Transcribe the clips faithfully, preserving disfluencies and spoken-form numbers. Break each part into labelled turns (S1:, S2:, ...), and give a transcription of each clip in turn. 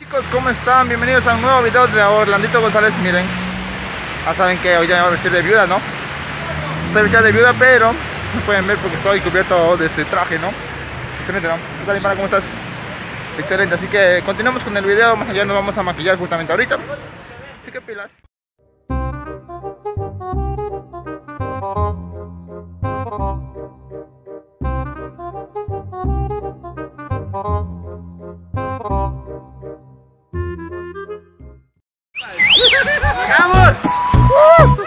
S1: Chicos, ¿cómo están? Bienvenidos a un nuevo video de Orlandito González. Miren, ya saben que hoy ya me voy a vestir de viuda, ¿no? Estoy vestida de viuda, pero no pueden ver porque estoy cubierto de este traje, ¿no? Excelente, ¿no? ¿Qué tal, Impana? ¿Cómo estás? Excelente, así que continuamos con el video. Más allá nos vamos a maquillar justamente ahorita. Así que pilas. ¡Vamos! ¡Uh!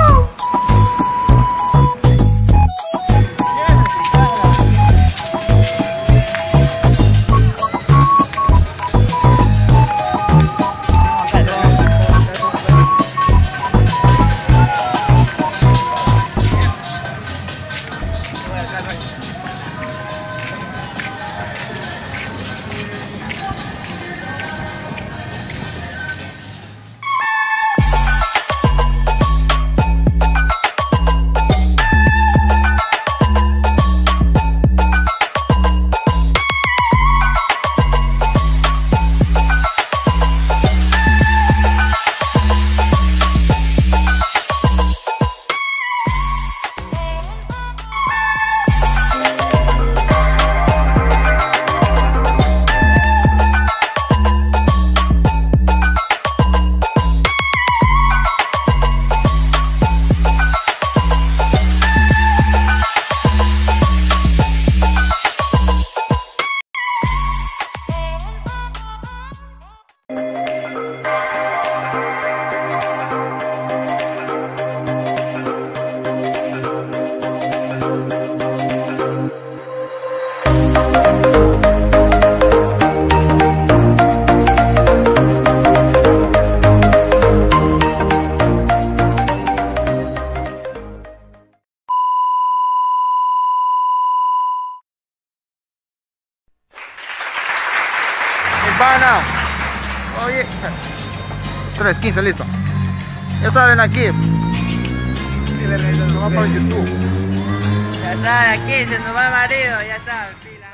S1: Pana, oye, tres, quince, listo. Ya saben aquí. Nos va para YouTube.
S2: Ya saben, aquí se nos va el marido, ya saben, pila.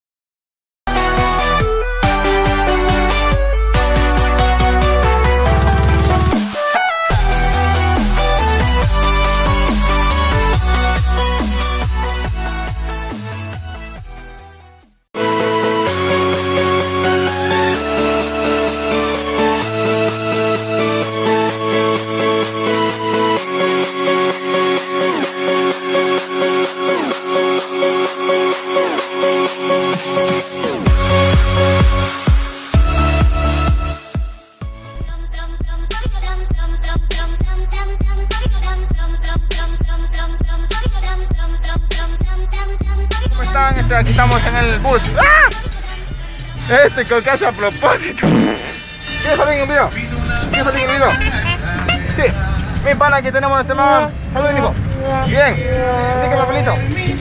S1: Este, aquí estamos en el bus. ¡Ah! Este colcase a propósito. ¿Quieres salir en el video? ¿Quieres salir en el video? Sí. Mi pana, aquí tenemos este man. Saludos, Nico. Bien. Indica el papelito. Bien.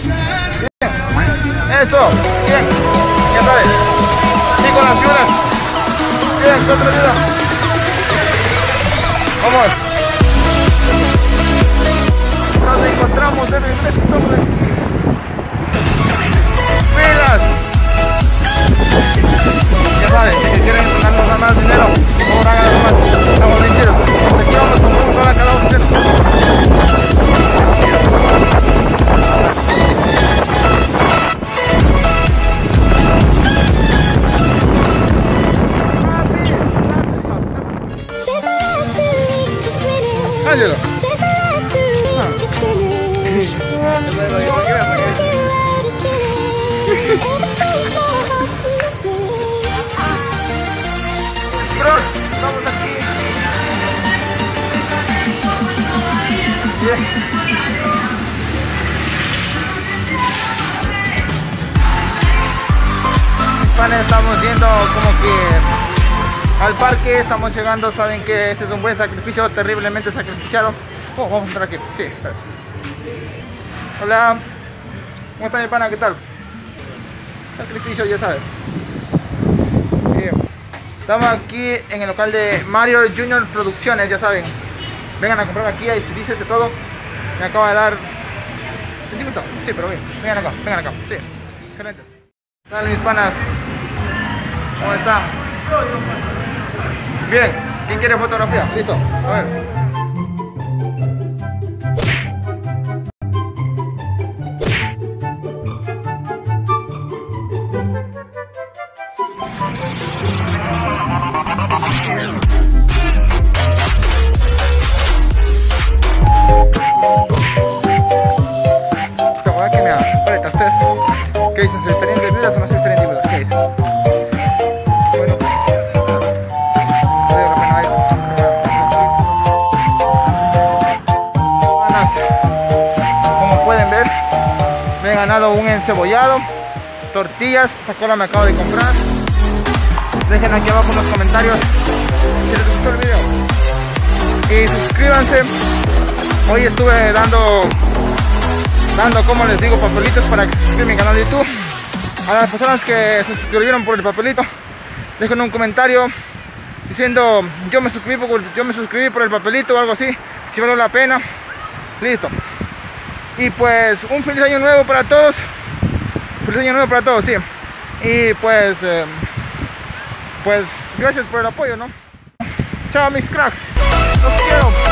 S1: Eso. Bien. Ya sabes. Sí, con las viudas. Bien, con otra viuda. Vamos. Nos encontramos en el resto. Ya saben, si quieren ganarnos más dinero, por hagan más, estamos bien chidos. Aquí vamos con un dólar cada uno. Ángelo. Bro, estamos aquí. Bien. Panes, estamos yendo como que al parque, estamos llegando, saben que este es un buen sacrificio, terriblemente sacrificado. Oh, vamos a entrar aquí. Sí, espera. Hola. ¿Cómo está mi pana? ¿Qué tal? Sacrificio, ya sabes. Bien. Estamos aquí en el local de Mario Junior Producciones, ya saben. Vengan a comprar aquí, hay servicios de todo. Me acaba de dar ¿veinte minutos? Sí, pero bien. Vengan acá, vengan acá. Sí, excelente. ¿Qué tal, mis panas? ¿Cómo están? Bien, ¿quién quiere fotografía? Listo, a ver. ¿Qué dicen? ¿Se estarían de viudas o no se estarían de viudas? ¿Qué dicen? Bueno, vale la pena ahí. Como pueden ver, me he ganado un encebollado, tortillas, esta cola me acabo de comprar. Dejen aquí abajo en los comentarios si les gustó el video y suscríbanse. Hoy estuve dando dando, como les digo, papelitos para que se suscriban a mi canal de YouTube. A las personas que se suscribieron por el papelito, dejen un comentario diciendo yo me suscribí por, yo me suscribí por el papelito o algo así, si valió la pena. Listo. Y pues un feliz año nuevo para todos. Feliz año nuevo para todos, sí. Y pues eh, pues gracias por el apoyo, ¿no? Chao mis cracks. Los quiero.